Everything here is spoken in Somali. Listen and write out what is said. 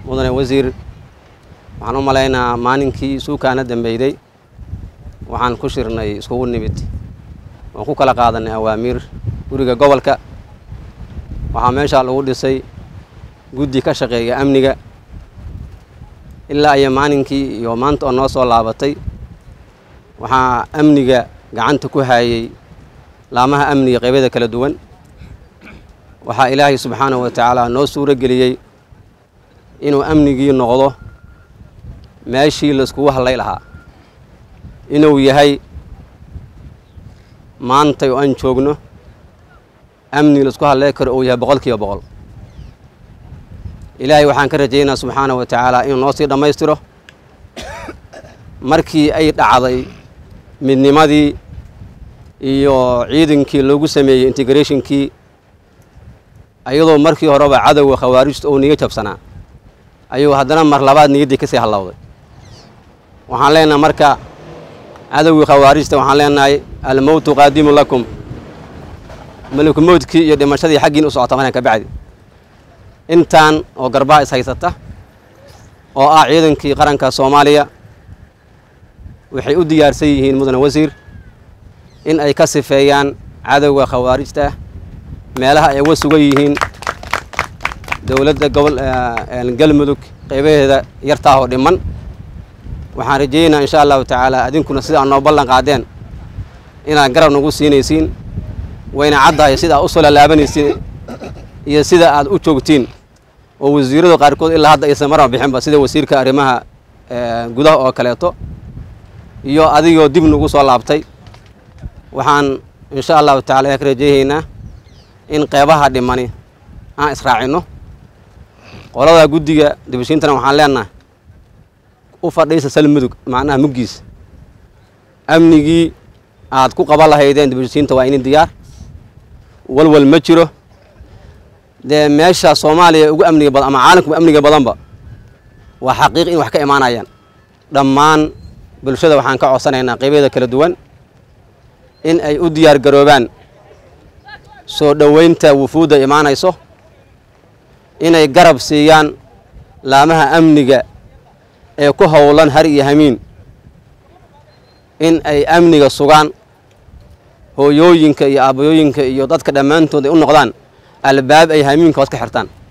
mudane wasiir waxaan u malaynaa maalinkii suukaana dambeeyay waxaan ku shirnay iskugu nimid oo ku kala qaadanay awaamiir guriga gobolka waxaa meesha lagu dhisay guddi ka shaqeeya amniga ilaa ay maalinkii iyo maanta oo noo soo laabatay waxaa amniga gacanta ku hayay laamaha amniga qaybada kala duwan waxaa ilaahay subxaanahu wa tacaala noo suuro geliyay inuu amnigii noqdo meeshii la iskugu hadlay lahaa inuu yahay maanta oo aan joogno amni la isku hadlay karo oo yahay 100% ilaahay waxaan ka rajaynayaa subxaanahu wa tacaala inuu noo sii dhammaystiro markii ay dhacday midnimadii iyo ciidankii loogu sameeyay integrationkii ayadoo markii horeba cadawga khawaarijta oo niga jabsanaa ayuu haddana mar labaad niyadii ka sii halawday waxaan leenahay marka cadawga khawaarijta waxaan leenahay al-mawtu qaadimu lakum malaku mawdkii iyo dhimashadii xaqiin u socota markan ka bacdi intaan oo garbaa is haysata oo ah ciidankii qaranka Soomaaliya waxay u diyaarsan yihiin mudane wasiir in ay ka sifeeyaan cadawga khawaarijta meelaha ay uga sugan yihiin dawladda galmudug qaybaheeda yartaa oo dhiman waxaan rajaynayaa insha Allah taala adinkuna sida aan noo ballan qaadeen inaan garab nagu siinaysiin wayna caddahay sida u soo laabanaysiin iyo sida aad u joogtiin oo wasiirada qaarkood ilaa hadda aysan mar bixinba sida wasiirka arrimaha gudaha oo kaleeto iyo adigoo dib nagu soo laabtay waxaan insha Allah taala ka rajaynaynaa in qaybaha dhimani aan israacino qolada guddiga dibashintana waxaan leenahay u fadhiisa salmudug macnaha muggiis amnigii aad ku qaban lahaydeen dibashinta waa in diyaar walwal ma jiro de meesha Soomaaliya ugu amniga badan ama caalamku amniga badanba waa xaqiiq in wax ka imaanayaan dhammaan bulshada waxaan ka codsanaynaa qaybadeeda kala duwan in ay u diyaar garoobaan soo dhaweynta wufuuda imaanayso inay garab siiyaan laamaha amniga ee ku howlan har iyo hamiin in ay amniga sugaan hooyooyinka iyo aabayooyinka iyo dadka dhammaantood ay u noqdaan albaab ay hamiinka hoos ka xirtaan